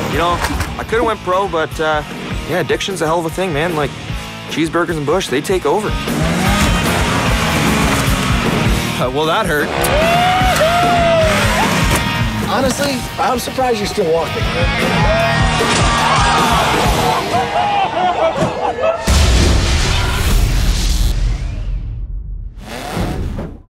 You know, I could have went pro, but yeah, addiction's a hell of a thing, man. Like, cheeseburgers and busch, they take over. Well, that hurt. Honestly, I'm surprised you're still walking.